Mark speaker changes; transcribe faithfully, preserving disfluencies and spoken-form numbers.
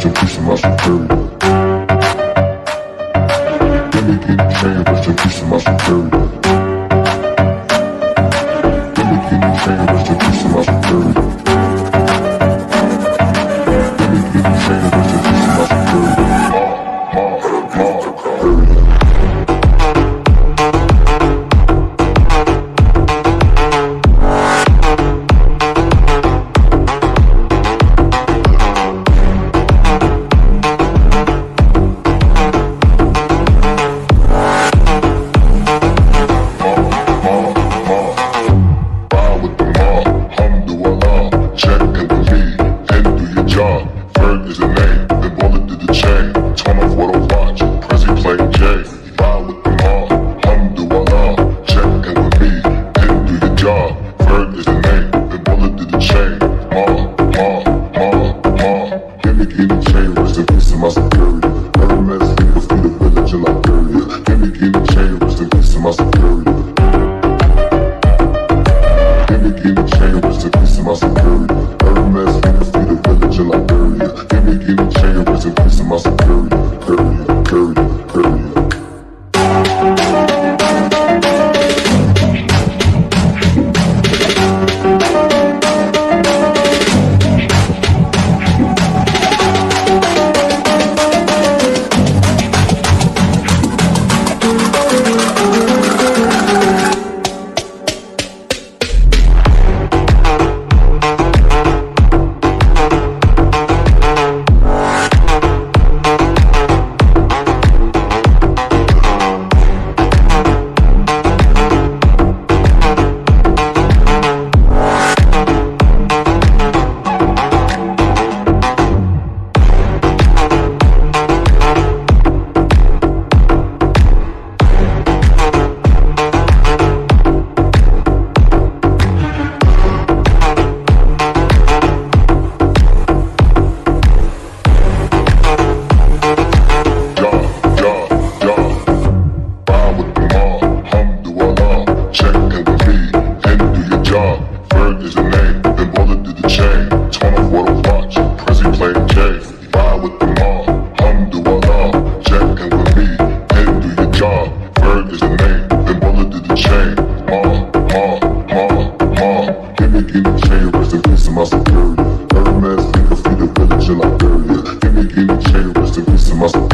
Speaker 1: rest in peace to my security. Give me key chain, rest in peace to my security. Give me key chain, rest in peace to my security. Give me key chain, rest in peace to my security. Ma, ma, ma, security. Ferg is the name, then bullet did the chain. Turn off what I watch, Prezi playing J. Ride with the mob, alhamdulillah. Check in with me, and do your job. Ferg is the name, then bullet did the chain. Ma, ma, ma, ma. Give me key chain, rest in peace to my security. Hermes fingers feed the village in Liberia. Give me key chain, rest in peace to my security. Give me key chain, rest in peace to my security. Hermes fingers feed the village in Liberia. Give me key chain, rest in peace to my security. Courier, courier, courier. Ferg is the name, then bullet did the chain. Turn off what I watch, Prezi playing J. Ride with the mob, alhamdulillah. Check in with me, and do your job. Ferg is the name, then bullet did the chain. Ma, ma, ma, ma. Give me key chain, rest in peace to my security. Hermes fingers feed the village in Liberia. Give me key chain, rest in peace to my security.